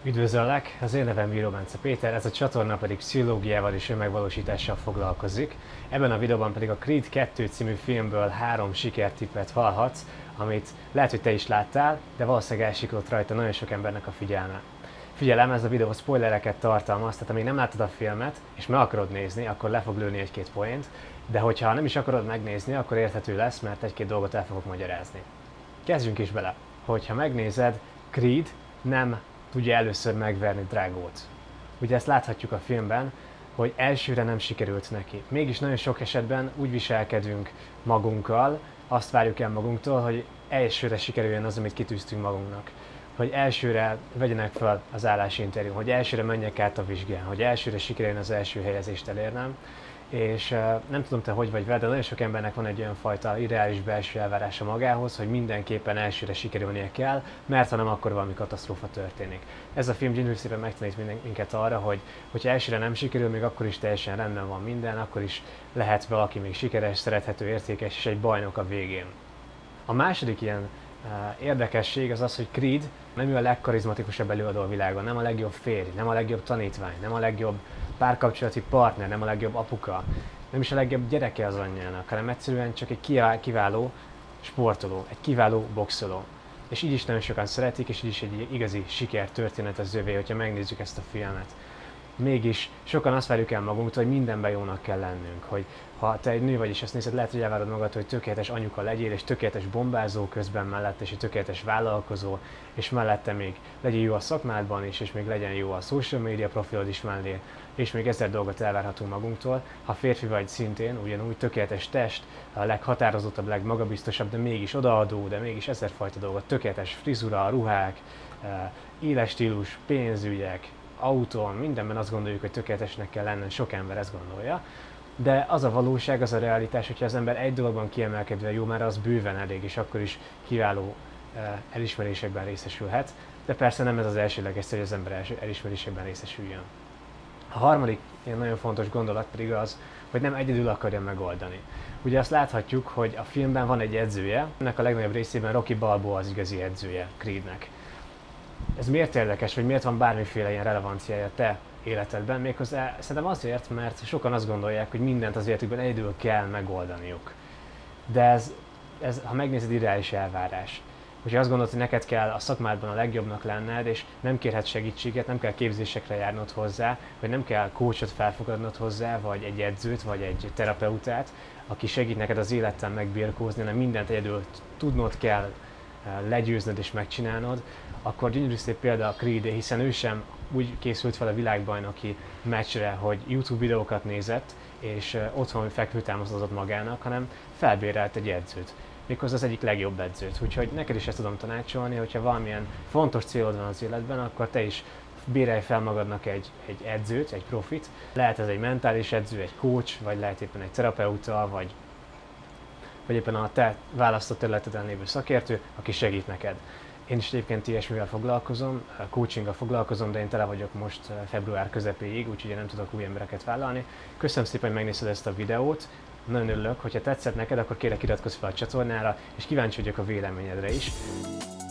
Üdvözöllek! Az én nevem Bíró Bence Péter, ez a csatorna pedig pszichológiával és önmegvalósítással foglalkozik. Ebben a videóban pedig a Creed 2 című filmből 3 sikertippet hallhatsz, amit lehet, hogy te is láttál, de valószínűleg elsiklott rajta nagyon sok embernek a figyelme. Figyelem, ez a videó spoilereket tartalmaz, tehát amíg nem láttad a filmet, és meg akarod nézni, akkor le fog lőni egy-két poént, de hogyha nem is akarod megnézni, akkor érthető lesz, mert egy-két dolgot el fogok magyarázni. Kezdjünk is bele! Hogyha megnézed, Creed nem tudja először megverni Dragót. Ugye ezt láthatjuk a filmben, hogy elsőre nem sikerült neki. Mégis nagyon sok esetben úgy viselkedünk magunkkal, azt várjuk el magunktól, hogy elsőre sikerüljön az, amit kitűztünk magunknak. Hogy elsőre vegyenek fel az állásinterjú, hogy elsőre menjek át a vizsgán, hogy elsőre sikerüljön az első helyezést elérnem. És nem tudom te hogy vagy vele, de nagyon sok embernek van egy olyan fajta ideális belső elvárása magához, hogy mindenképpen elsőre sikerülnie kell, mert ha nem, akkor valami katasztrófa történik. Ez a film gyönyörű szépen megtanít minket arra, hogy hogyha elsőre nem sikerül, még akkor is teljesen rendben van minden, akkor is lehet valaki még sikeres, szerethető, értékes és egy bajnok a végén. A második ilyen érdekesség az az, hogy Creed nem ő a legkarizmatikusabb előadó a világon, nem a legjobb férj, nem a legjobb tanítvány, nem a legjobb párkapcsolati partner, nem a legjobb apuka, nem is a legjobb gyereke az anyjának, hanem egyszerűen csak egy kiváló sportoló, egy kiváló boxoló. És így is nagyon sokan szeretik, és így is egy igazi sikertörténet az övé, hogyha megnézzük ezt a filmet. Mégis sokan azt várjuk el magunktól, hogy mindenben jónak kell lennünk, hogy ha te egy nő vagy és azt nézed, lehet, hogy elvárod magad, hogy tökéletes anyuka legyél, és tökéletes bombázó közben mellette, és egy tökéletes vállalkozó, és mellette még legyen jó a szakmádban is, és még legyen jó a social media profilod is mellé, és még 1000 dolgot elvárhatunk magunktól. Ha férfi vagy, szintén ugyanúgy tökéletes test, a leghatározottabb, legmagabiztosabb, de mégis odaadó, de mégis 1000 fajta dolgot, tökéletes frizura, ruhák, életstílus, pénzügyek, autón, mindenben azt gondoljuk, hogy tökéletesnek kell lenni, sok ember ezt gondolja. De az a valóság, az a realitás, hogyha az ember egy dologban kiemelkedve jó, már az bőven elég, és akkor is kiváló elismerésekben részesülhet. De persze nem ez az elsőleges, hogy az ember elismerésekben részesüljön. A harmadik ilyen nagyon fontos gondolat pedig az, hogy nem egyedül akarja megoldani. Ugye azt láthatjuk, hogy a filmben van egy edzője, ennek a legnagyobb részében Rocky Balboa az igazi edzője Creednek. Ez miért érdekes, vagy miért van bármiféle ilyen relevanciája te életedben? Méghozzá szerintem azért, mert sokan azt gondolják, hogy mindent az életükben egyedül kell megoldaniuk. De ez ha megnézed, ideális elvárás. Hogyha azt gondolod, hogy neked kell a szakmádban a legjobbnak lenned, és nem kérhetsz segítséget, nem kell képzésekre járnod hozzá, vagy nem kell coachot felfogadnod hozzá, vagy egy edzőt, vagy egy terapeutát, aki segít neked az élettel megbirkózni, hanem mindent egyedül tudnod kell, legyőznöd és megcsinálnod, akkor gyönyörű szép példa a Creed, hiszen ő sem úgy készült fel a világbajnoki meccsre, hogy YouTube videókat nézett, és otthon fekvőtámasztott magának, hanem felbérelt egy edzőt. Méghozzá az egyik legjobb edzőt. Úgyhogy neked is ezt tudom tanácsolni, hogyha valamilyen fontos célod van az életben, akkor te is bérelj fel magadnak egy edzőt, egy profit. Lehet ez egy mentális edző, egy coach, vagy lehet éppen egy terapeuta, vagy éppen a te választott területeden lévő szakértő, aki segít neked. Én is egyébként ilyesmivel foglalkozom, coachinggal foglalkozom, de én tele vagyok most február közepéig, úgyhogy én nem tudok új embereket vállalni. Köszönöm szépen, hogy megnézted ezt a videót, nagyon örülök, hogyha tetszett neked, akkor kérlek iratkozz fel a csatornára, és kíváncsi vagyok a véleményedre is.